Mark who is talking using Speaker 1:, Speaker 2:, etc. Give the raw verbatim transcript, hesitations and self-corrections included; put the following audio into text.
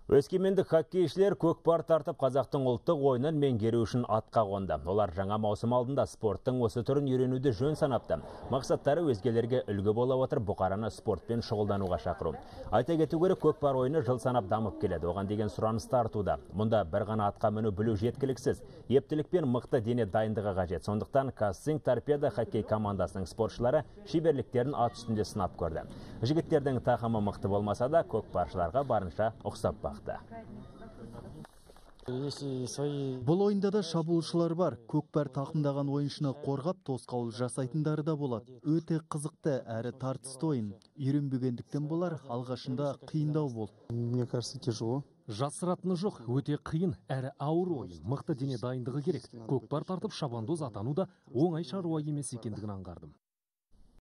Speaker 1: Өскемендік хоккейшілер көкпар тартып қазақтың ұлттық ойынын меңгеру үшін атқа қонды. Олар жаңа маусым алдында спорттың осы түрін үйренуді жөн санапты. Мақсаттары өзгелерге үлгі бола отырып бұқараны спортпен шұғылдануға шақыру. Айта кету керек, көкпар ойыны жыл санап дамып келеді. Оған деген сұранысты артуда. Мұнда бір ғана атқа міну білу жеткіліксіз. Ептілік пен мықты дене дайындығы қажет. Сондықтан Казцинк торпедо хоккей командасының спортшылары шеберліктерін ат үстінде сынап көрді. Жігіттердің тақымы мықты болмаса да, көкпаршыларға барынша ұқсап бақты.
Speaker 2: Бұл ойында да шабуылшылар бар. Көкпар тақымдаған ойыншыны қорғап, тосқауыл жасайтындары да болады. Өте қызықты әрі тартысты ойын. Үйренбегендіктен болар, алғашында қиындау болды.
Speaker 3: Мне кажется, тяжело.
Speaker 4: Жасыратыны жоқ, өте қиын әрі ауыр ойын. Мықты дене дайындығы керек. Көкпар тартып шабандоз атану да оңай шаруа емес екендігін аңғардым.